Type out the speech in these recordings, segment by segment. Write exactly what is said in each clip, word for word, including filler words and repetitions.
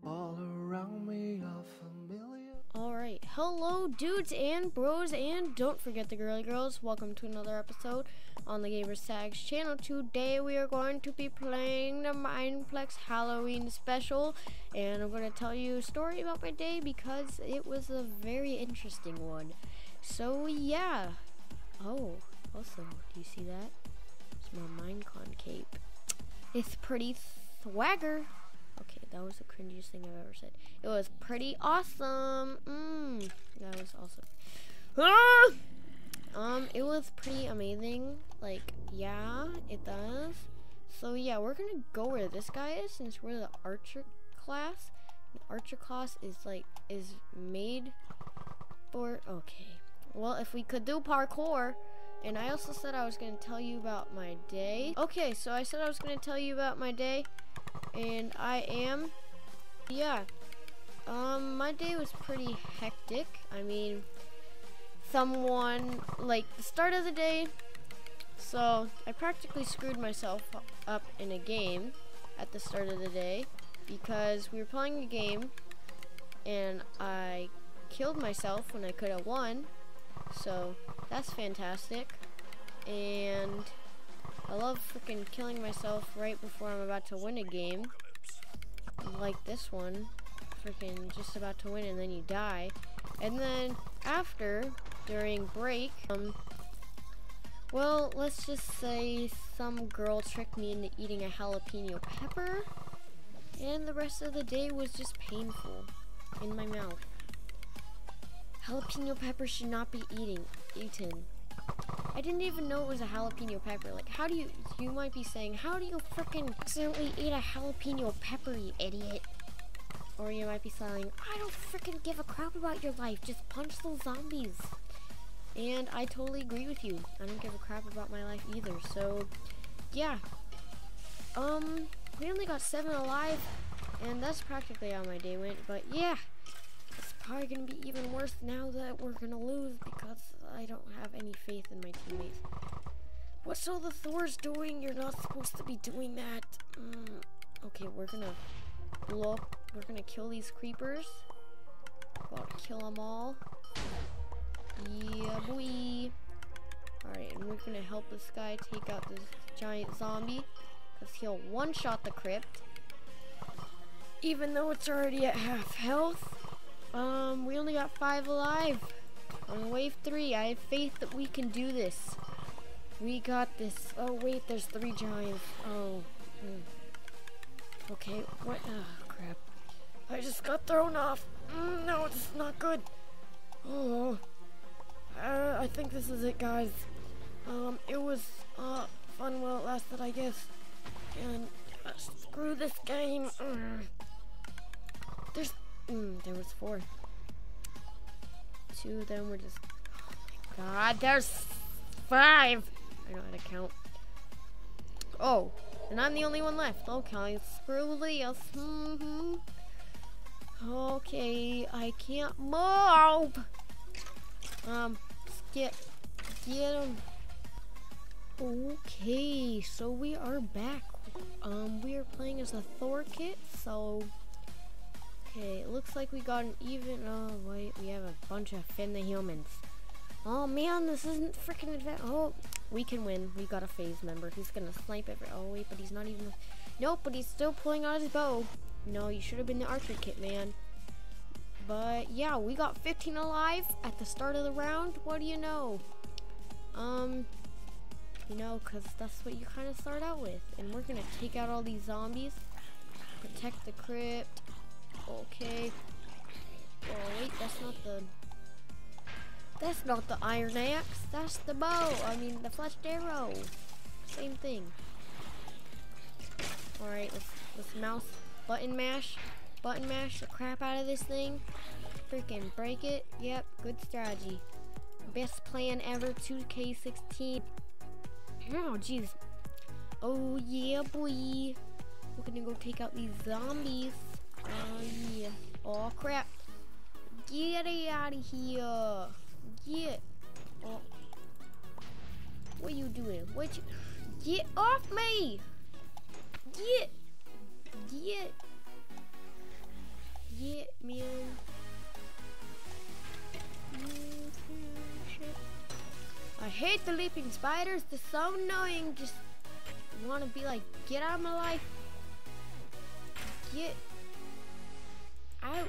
All around me are familiar. Alright, hello dudes and bros, and don't forget the girly girls. Welcome to another episode on the Gamers Tags channel. Today we are going to be playing the Mineplex Halloween special, and I'm going to tell you a story about my day because it was a very interesting one. So yeah. Oh, also, do you see that? It's my Minecon cape. It's pretty swagger. Okay, that was the cringiest thing I've ever said. It was pretty awesome. Mmm, that was awesome. Ah! Um, it was pretty amazing. Like, yeah, it does. So yeah, we're gonna go where this guy is since we're the archer class. The archer class is like is made for. Okay. Well, if we could do parkour. And I also said I was gonna tell you about my day. Okay, so I said I was gonna tell you about my day. And I am, yeah, um, my day was pretty hectic. I mean, someone, like, the start of the day, so I practically screwed myself up in a game at the start of the day because we were playing a game and I killed myself when I could have won, so that's fantastic. And I love freaking killing myself right before I'm about to win a game. Like this one. Freaking just about to win and then you die. And then after, during break, um, well, let's just say some girl tricked me into eating a jalapeno pepper. And the rest of the day was just painful in my mouth. Jalapeno pepper should not be eating, eaten. I didn't even know it was a jalapeno pepper. Like, how do you, you might be saying, how do you frickin' accidentally eat a jalapeno pepper, you idiot? Or you might be saying, I don't frickin' give a crap about your life, just punch those zombies. And I totally agree with you. I don't give a crap about my life either, so, yeah. Um, we only got seven alive, and that's practically how my day went, but yeah. It's probably gonna be even worse now that we're gonna lose because I don't have any faith in my teammates. What's all the Thors doing? You're not supposed to be doing that. Mm, okay, we're gonna blow up. We're gonna kill these creepers. About to kill them all. Yeah, boy. Alright, and we're gonna help this guy take out this giant zombie because he'll one-shot the crypt. Even though it's already at half health. Um, we only got five alive on wave three. I have faith that we can do this. We got this. Oh, wait, there's three giants. Oh. Mm. Okay, what? Oh, crap. I just got thrown off. Mm, no, this is not good. Oh. Uh, I think this is it, guys. Um, it was, uh, fun while it lasted, I guess. And, uh, screw this game. Mm. There's Mm, there was four. Two of them were just. Oh my god, there's five! I know how to count. Oh, and I'm the only one left. Okay, screw this. Mm-hmm. Okay, I can't move! Um, get, get him. Okay, so we are back. Um, we are playing as a Thor kit, so. Okay, it looks like we got an even. Oh, wait, we have a bunch of Finn the Humans. Oh man, this isn't freaking advanced. Oh, we can win. We got a phase member who's gonna snipe every. Oh, wait, but he's not even. Nope, but he's still pulling out his bow. No, you should have been the archer kit, man. But yeah, we got fifteen alive at the start of the round. What do you know? Um, you know, because that's what you kind of start out with. And we're gonna take out all these zombies, protect the crypt. Okay. Oh wait, that's not the. That's not the iron axe. That's the bow. I mean the fletched arrow. Same thing. All right, let's let's mouse button mash, button mash the crap out of this thing. Freaking break it. Yep, good strategy. Best plan ever. two K sixteen. Oh jeez. Oh yeah, boy. We're gonna go take out these zombies. Oh yeah. Oh crap. Get it out of here. Get. Oh. What are you doing? What you get off me? Get. Get. man. I hate the leaping spiders. They're so annoying. Just want to be like, get out of my life. Get out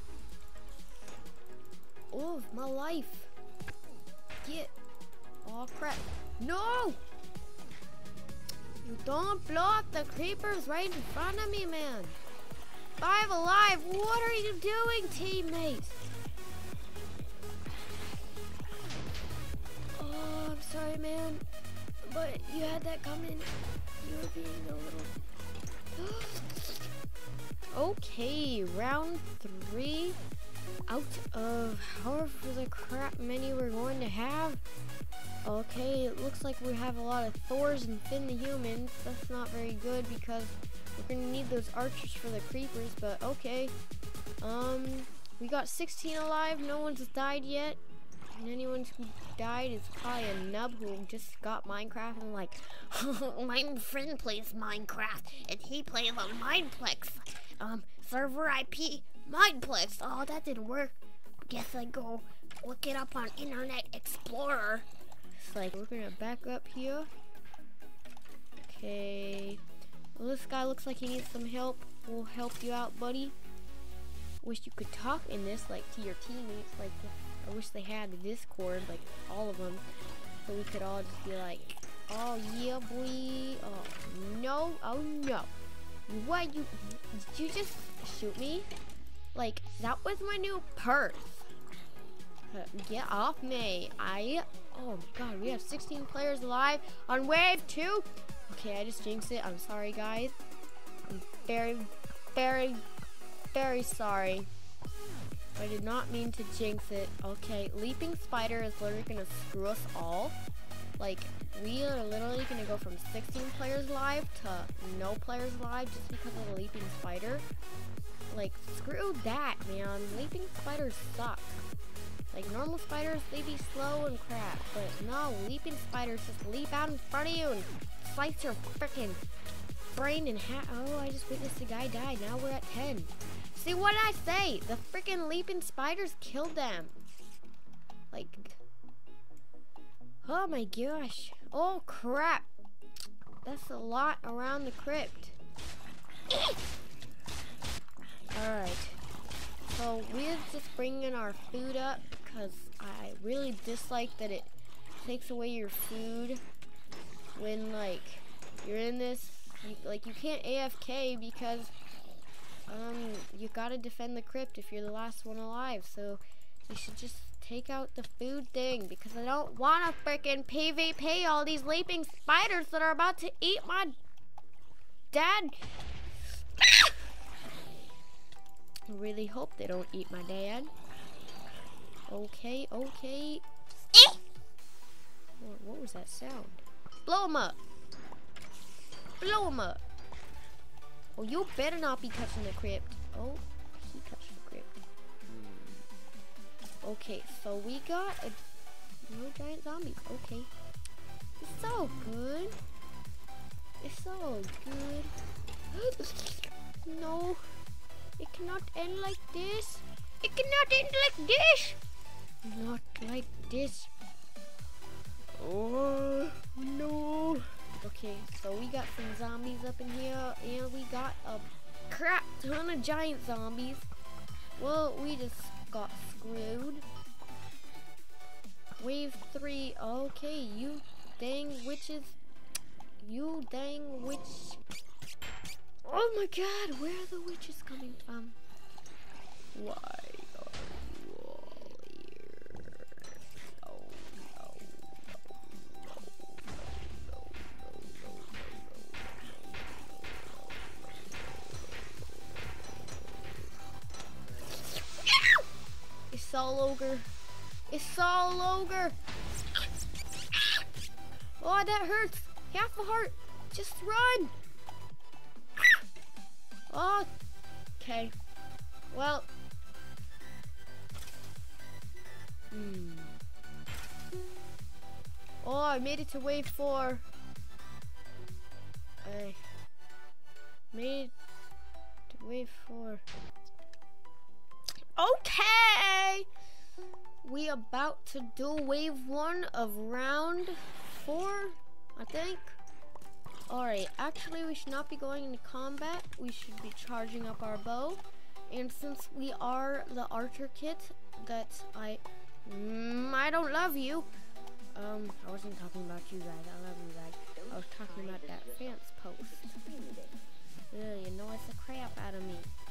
of my life. Get. Oh crap. No! You don't blow up the creepers right in front of me, man. Five alive. What are you doing, teammates? Oh, I'm sorry, man. But you had that coming. You were being a little... Okay, round three. Out of however the crap many we're going to have. Okay, it looks like we have a lot of Thors and Finn the humans. That's not very good because we're gonna need those archers for the creepers, but okay. Um, we got sixteen alive, no one's died yet. And anyone who died is probably a nub who just got Minecraft and like, my friend plays Minecraft and he plays on Mineplex. Um, server I P Mineplex. Oh, that didn't work. Guess I go look it up on Internet Explorer. It's like, we're gonna back up here. Okay. Well, this guy looks like he needs some help. We'll help you out, buddy. Wish you could talk in this, like, to your teammates. Like, I wish they had the Discord, like, all of them. So we could all just be like, oh, yeah, boy. Oh, no. Oh, no. What, you, did you just shoot me? Like, that was my new purse. Uh, get off me. I, oh my god, we have sixteen players alive on wave two. Okay, I just jinxed it. I'm sorry, guys. I'm very, very, very sorry. I did not mean to jinx it. Okay, leaping spider is literally gonna screw us all. Like, we are literally gonna go from sixteen players live to no players live just because of the leaping spider. Like, screw that, man. Leaping spiders suck. Like, normal spiders, they be slow and crap. But no, leaping spiders just leap out in front of you and slice your freaking brain in half. Oh, I just witnessed a guy die. Now we're at ten. See, what did I say? The freaking leaping spiders killed them. Like, oh my gosh. Oh, crap. That's a lot around the crypt. Alright. So, we're just bringing our food up because I really dislike that it takes away your food when, like, you're in this. You, like, you can't A F K because um, you gotta defend the crypt if you're the last one alive. So, you should just take out the food thing because I don't want to freaking PvP all these leaping spiders that are about to eat my dad. I really hope they don't eat my dad. Okay, okay. What, what was that sound? Blow him up. Blow him up. Oh, you better not be touching the crypt. Oh, he touched the crypt. Hmm. Okay, so we got a no giant zombies. Okay. It's all good. It's all good. No. It cannot end like this. It cannot end like this. Not like this. Oh, no. Okay, so we got some zombies up in here, and we got a crap ton of giant zombies. Well, we just got screwed. Wave three. Okay, you dang witches. You dang witch. Oh my god, where are the witches coming from? Why are you all here? Oh no, no, no, no, no, no, no. It's all ogre. It's all ogre. Oh, that hurts. Half a heart. Just run. Oh, okay. Well. Hmm. Oh, I made it to wave four. I made it to wave four. Okay. We about to do wave one of round four, I think. Alright, actually we should not be going into combat. We should be charging up our bow. And since we are the archer kit that I... Mm, I don't love you. Um, I wasn't talking about you guys. I love you guys. I was talking about that fence post. Ugh, you annoys the crap out of me.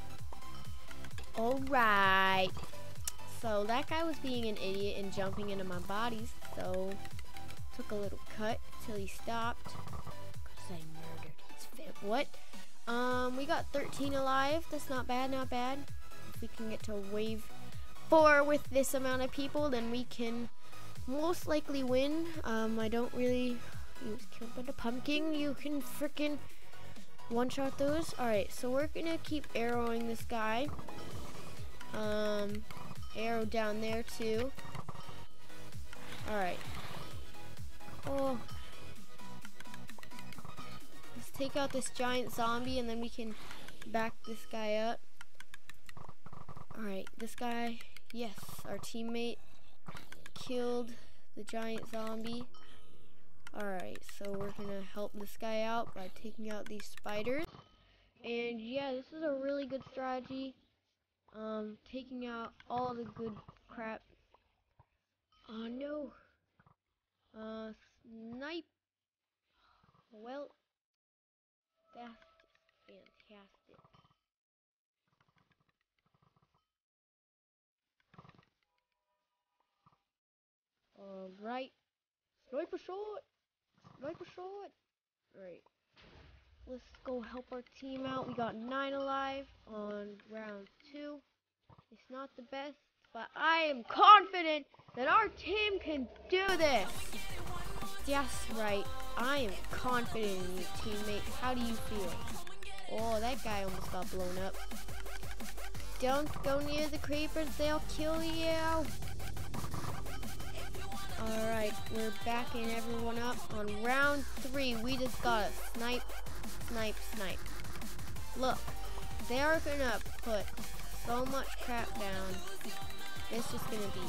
Alright. So that guy was being an idiot and jumping into my bodies. So took a little cut till he stopped. Cause I murdered his fit. What? Um, we got thirteen alive. That's not bad, not bad. If we can get to wave four with this amount of people, then we can most likely win. Um, I don't really use kill by the pumpkin. You can freaking one-shot those. Alright, so we're gonna keep arrowing this guy. Um, arrow down there too. Alright. Oh. Let's take out this giant zombie and then we can back this guy up. Alright, this guy, yes, our teammate killed the giant zombie. Alright, so we're gonna help this guy out by taking out these spiders. And yeah, this is a really good strategy. Um, taking out all the good crap. Oh no. Uh, snipe. Well, that's fantastic. Alright. Sniper shot! Sniper shot! Alright. Let's go help our team out. We got nine alive on round two. It's not the best, but I am confident that our team can do this. That's right. I am confident in you, teammates. How do you feel? Oh, that guy almost got blown up. Don't go near the creepers. They'll kill you. Alright, we're backing everyone up on round three. We just got a snipe, snipe, snipe. Look, they are gonna put so much crap down. It's just gonna be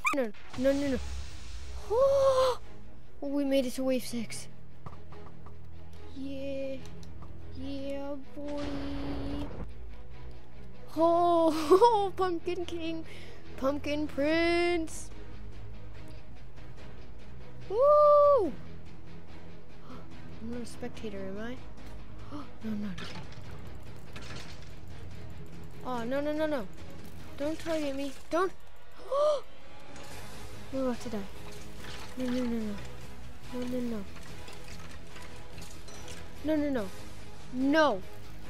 no, no, no, no. Oh, we made it to wave six. Yeah, yeah, boy. Oh, Pumpkin King, Pumpkin Prince. Woo! I'm not a spectator, am I? Oh, no, no, okay. Oh, no, no, no, no. Don't target me. Don't. Oh! We're about to die. No, no, no, no. No, no, no. No, no, no. No.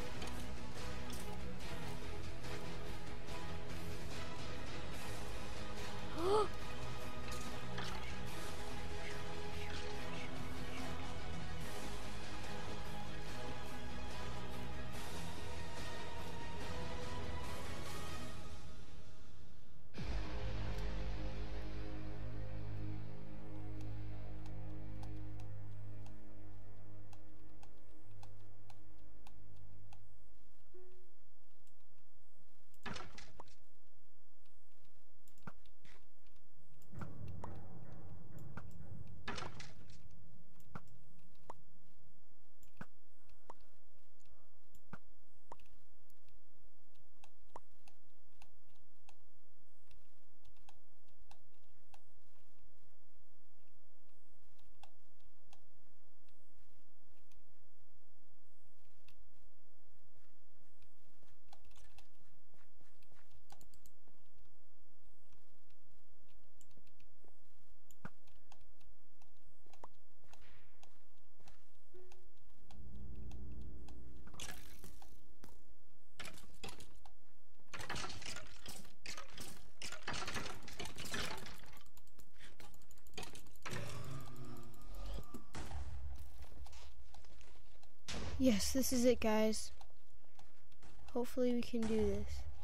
Yes, this is it, guys. Hopefully we can do this.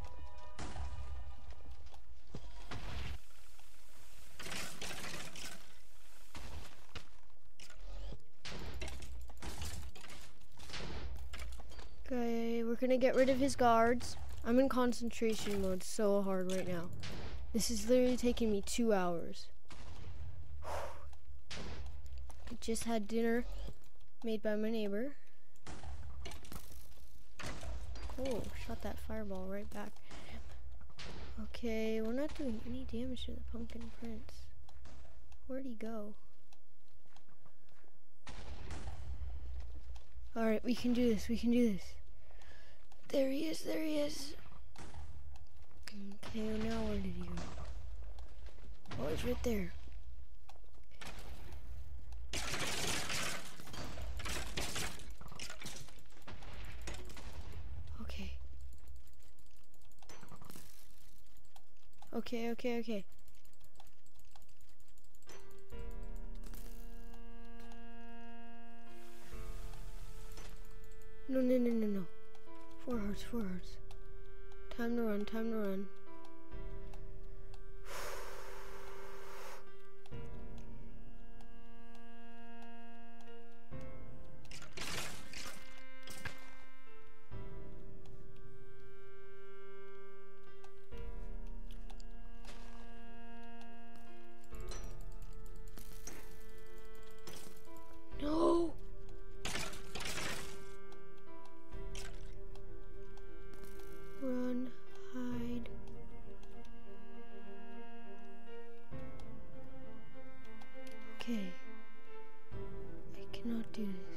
Okay, we're gonna get rid of his guards. I'm in concentration mode so hard right now. This is literally taking me two hours. I just had dinner made by my neighbor. Oh, shot that fireball right back. Okay, we're not doing any damage to the Pumpkin Prince. Where'd he go? Alright, we can do this, we can do this. There he is, there he is. Okay, now where did he go? Oh, he's right there. Okay. Okay, okay, okay. No, no, no, no, no. Four hearts, four hearts. Time to run, time to run. No! Run, hide. Okay. I cannot do this.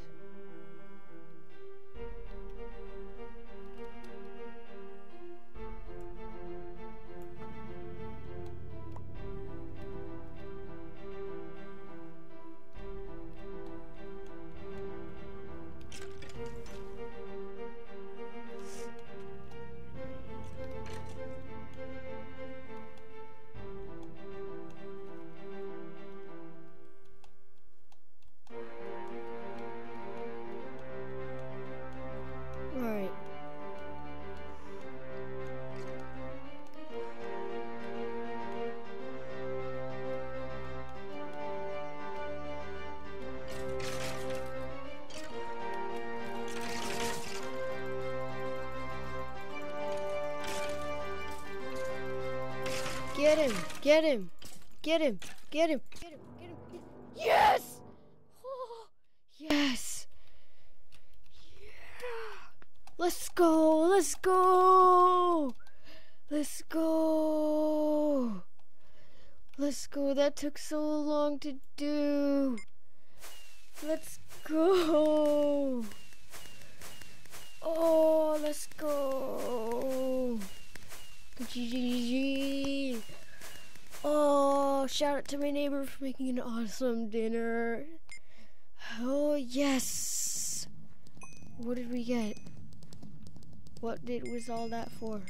Alright. Get him! Get him! Get him! Get him! Get him! Get him! Get him. Yes! Oh, yes! Yeah! Let's go! Let's go! Let's go! Let's go! That took so long to do! Let's go! Oh, let's go! G G G! Oh, shout out to my neighbor for making an awesome dinner. Oh, yes! What did we get? What did was all that for?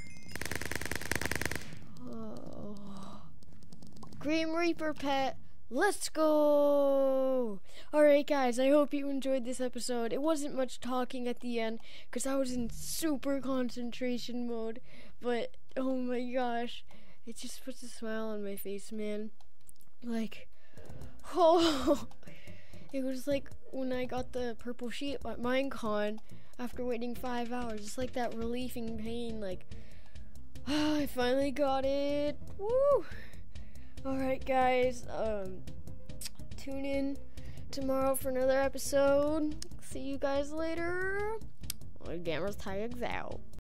Oh. Grim Reaper pet. Let's go! Alright guys, I hope you enjoyed this episode. It wasn't much talking at the end because I was in super concentration mode. But, oh my gosh, it just puts a smile on my face, man. Like, oh, it was like when I got the purple sheet at Minecon after waiting five hours. It's like that relieving pain, like, oh, I finally got it. Woo! Alright guys, um, tune in tomorrow for another episode. See you guys later. Gamers Tags out.